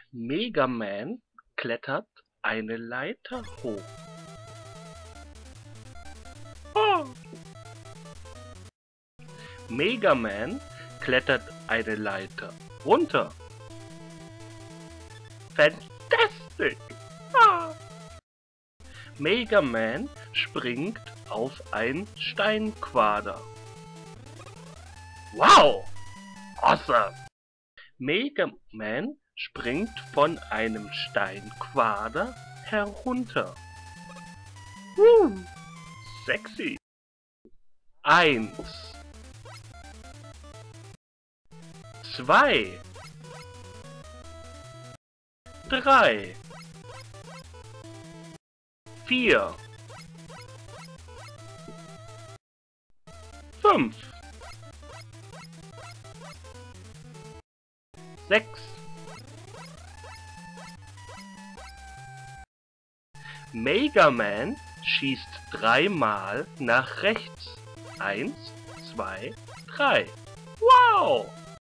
Mega Man klettert eine Leiter hoch. Oh. Mega Man klettert eine Leiter runter. Fantastic! Ah. Mega Man springt auf ein Steinquader. Wow! Awesome! Mega Man springt von einem Steinquader herunter. Sexy! 1, 2, 3, 4, 5, 6. Mega Man schießt dreimal nach rechts. 1, 2, 3. Wow!